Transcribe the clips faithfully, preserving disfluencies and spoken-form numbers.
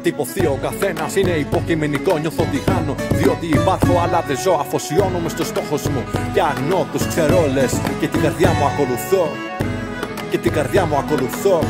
τυπωθεί ο καθένας είναι υποκειμενικό. Νιώθω ότι χάνω, διότι υπάρχω αλλά δεν ζω. Αφοσιώνομαι στο στόχο μου και αγνώ τους ξερόλες. Και την καρδιά μου ακολουθώ, και την καρδιά μου ακολουθώ.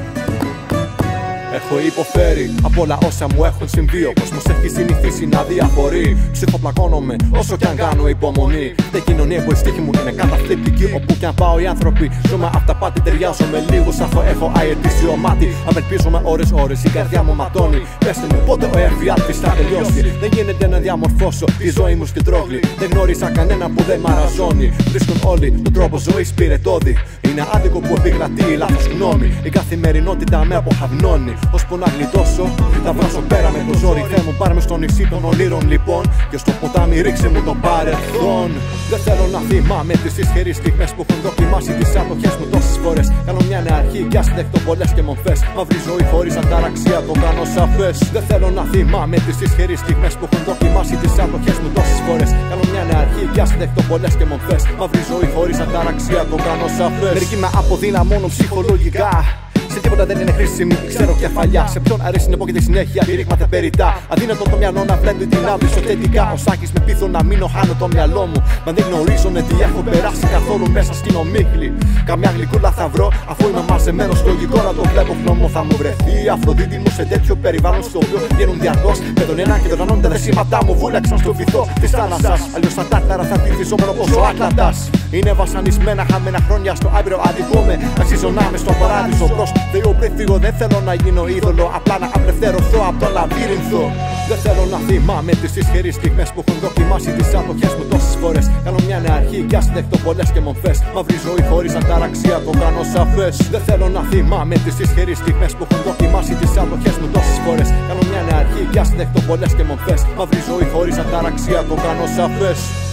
Έχω υποφέρει από όλα όσα μου έχουν συμβεί. Ο κόσμος έχει συνηθίσει να διαφορεί. Ψυχοπλακώνομαι όσο κι αν κάνω υπομονή. Δεν κοινωνία που η στίχη μου είναι καταθλιπτική. Όπου κι αν πάω οι άνθρωποι ζούμε αυταπάτη. Ταιριάζω με λίγους αφού έχω αετήσιο μάτι. Απελπίζομαι ώρες ώρες η καρδιά μου ματώνει. Πέστε μου πότε ο εφιάλτης θα τελειώσει. Δεν γίνεται να διαμορφώσω τη ζωή μου στην τρόγλη. Δεν γνώρισα κανένα που δεν μαραζώνει. Βρίσκουν όλοι τον τρόπο ζωής πυρετώδη. Είναι άδικο που επικρατεί η λάθος γνώμη. Η καθημερινότητα με αποχαυνώνει. Ώσπου να γλιτώσω, θα βράσω πέρα με το ζόρι. Θεέ μου, πάρ' με στο νησί των ονείρων λοιπόν. Και στο ποτάμι ρίξε μου το παρελθόν. Δεν θέλω να θυμάμαι τις ισχυρές στιγμές που έχουν δοκιμάσει τις ατοχές μου τόσες φορές. Κάνω μια νέα αρχή και ας δεχτώ πολλές και μορφές. Μαύρη ζωή χωρίς αταραξία, το κάνω σαφές. Δεν θέλω να θυμάμαι τις ισχυρές στιγμές που έχουν δοκιμάσει τις ατοχές μου τόσες φορές. Κάνω μια νέα αρχή και ας δεχτώ πολλές και μορφές. Μαύρη ζωή χωρίς αταραξία, το κάνω σαφές. Μερικοί με αποδυναμώνουν ψυχολογικά. Σε τίποτα δεν είναι χρήσιμη, ξέρω κεφαλιά. Σε ποιον αρέσει να πω και τη συνέχεια κηρύγματα περιτά. Αδύνατο το μυαλό να βλέπει την άβρη θετικά. Ο Σάκης με πείθω να μείνω, χάνω το μυαλό μου. Μα δεν γνωρίζω τι έχω περάσει καθόλου μέσα στην ομίχλη. Καμιά γλυκούλα θα βρω, αφού είμαι μαζεμένος. Λογικό να το βλέπω γνώμο θα μου βρεθεί. Η Αφροδίτη μου σε τέτοιο περιβάλλον στο οποίο βγαίνουν διαρκώς. Με τον ένα και τον άλλον τα δεσίματά μου βούλεξαν στο βυθό τη θάλασσα. Αλλιώς τα τάρταρα θα τυφίσω μόνο πως ο Άτλαντας. Είναι βασανισμένα χαμένα χρόνια στο άπειρο αδικούμε. Αξίζω να είμαι στο παράδεισο προς Θεό πριν φύγω. Δεν θέλω να γίνω είδωλο, απλά να απελευθερωθώ από το λαβύρινθο. Δεν θέλω να θυμάμαι τις ισχυρές στιγμές που έχουν δοκιμάσει τις ατοχές μου τόσες φορές. Κάνω μια νέα αρχή και ας δεχτώ πολλές και μορφές. Μαύρη ζωή χωρίς αταραξία, το κάνω σαφές. Δεν θέλω να θυμάμαι τις ισχυρές στιγμές που έχουν δοκιμάσει τις ατοχές μου τόσες φορές. Κάνω μια νέα αρχή και ας δεχτώ πολλές και μορφές. Μαύρη ζωή χωρίς αταραξία, το κάνω σαφές.